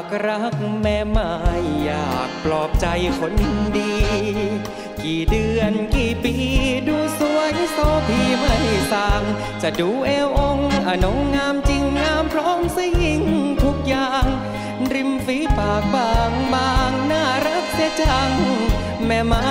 รักแม่ไม้อยากปลอบใจคนดีกี่เดือนกี่ปีดูสวยโซพีไม่สั่งจะดูเอวองค์อนงงามจริงงามพร้อมสยิงทุกอย่างริมฝีปากบางบางน่ารักเสียจังแม่ไม้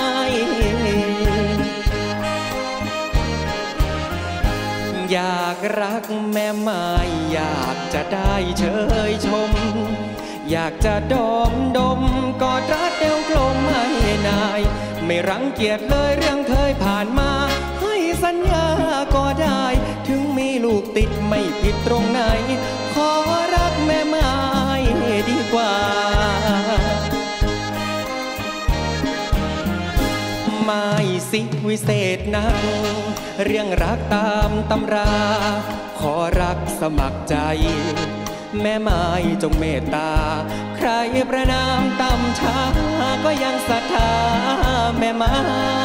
อยากรักแม่ไม้อยากจะได้เชยชมอยากจะดมกอดรัดเอวกลมให้นายไม่รังเกียจเลยเรื่องเคยผ่านมาให้สัญญาก็ได้ถึงมีลูกติดไม่ผิดตรงไหนขอรักแม่ไม้ดีกว่าไม่สิวิเศษนักเรื่องรักตามตำราขอรักสมัครใจแม่ไม้จงเมตตาใครประนามต่ำช้าก็ยังศรัทธาแม่ไม้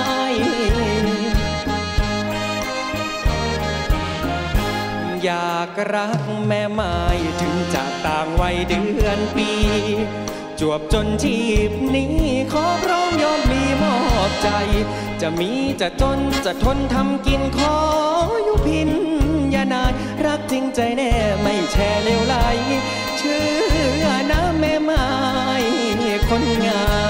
อยากรักแม่ไม้ถึงจะต่างวัยเดือนปีจวบจนชีพนี้ขอพร้อมยอมมีมอบใจจะมีจะจนจะทนทำกินขออยู่พินอย่านายรักจริงใจแน่ไม่แช่เลวไหลเชื่อนะแม่ไม้คนงาม